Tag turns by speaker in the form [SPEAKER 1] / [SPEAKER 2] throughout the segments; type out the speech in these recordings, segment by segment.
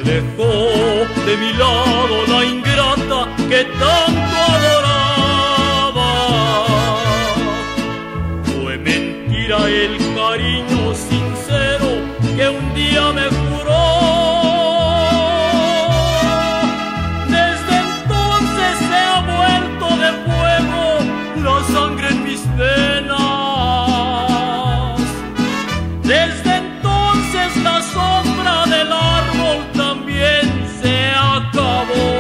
[SPEAKER 1] dejó de mi lado la ingrata que tanto adoraba. Fue mentira el cariño sincero que un día me juró. Desde entonces se ha vuelto de fuego la sangre en mis venas. Desde entonces la sombra del árbol también se acabó.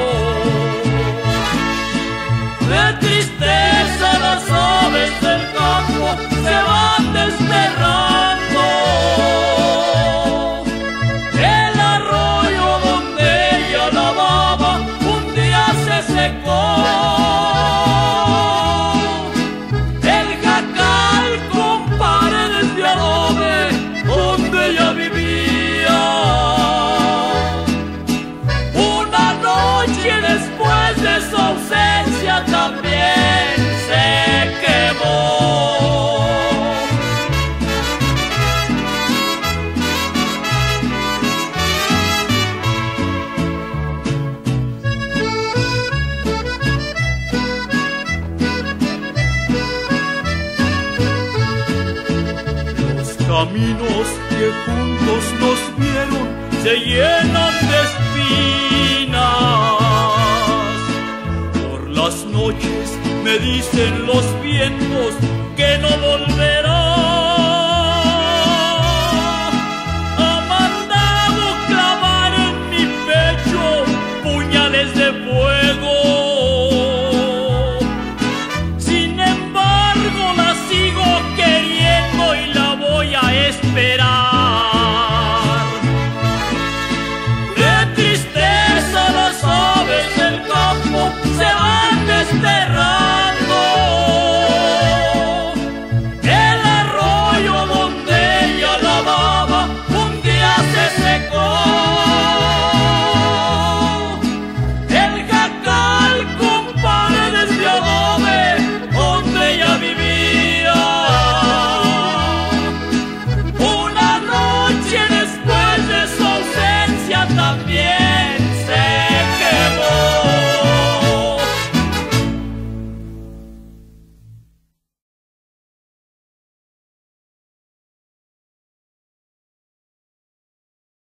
[SPEAKER 1] De tristeza las aves del campo se van desterrando. El arroyo donde ella lavaba un día se secó. El jacal con paredes de adobe donde ella vivía, una noche después de su ausencia también se quemó. Los caminos que juntos nos vieron se llenan de espinas. Por las noches me dicen los vientos que no volverán.